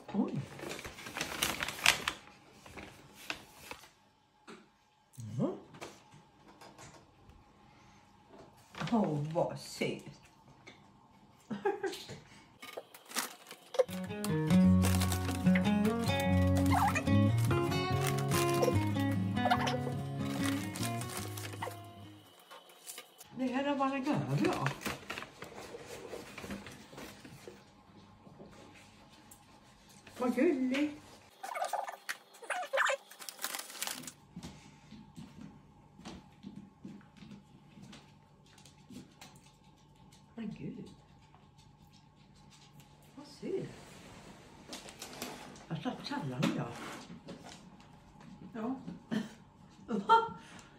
Oj. Mm. Åh, vad söt. Det här är bara bra. Vad gulligt. Men gud. Vad söt. Jag slapp kalla mig då. Ja. Va?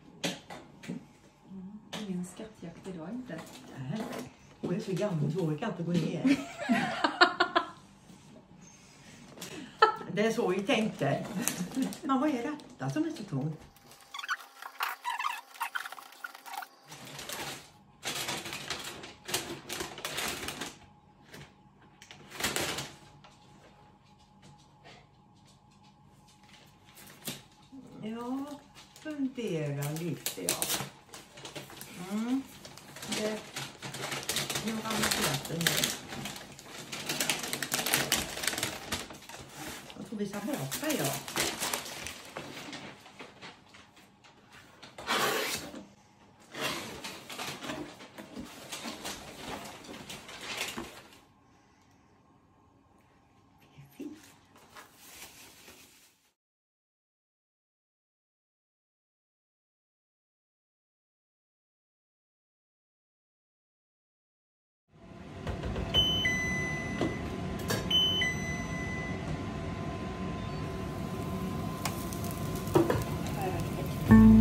Ingen skattjakt idag inte. Nej. Hon är så gammal så hon kan inte gå ner. Det är så vi tänkte. Men vad är detta som är så tungt? Jag funderar lite, ja. Nu har man släppt nu. Jag får visa bort mig, ja. Perfekt.